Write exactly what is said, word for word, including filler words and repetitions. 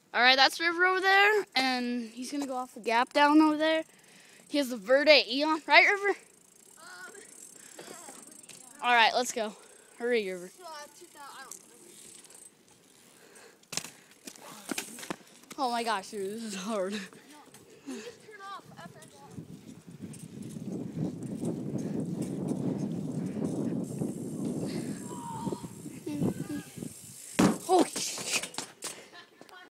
All right, that's River over there, and he's gonna go off the gap down over there. He has the Verde Eon, right, River? Um, yeah. All right, let's go. Hurry, River. Oh my gosh, dude, this is hard.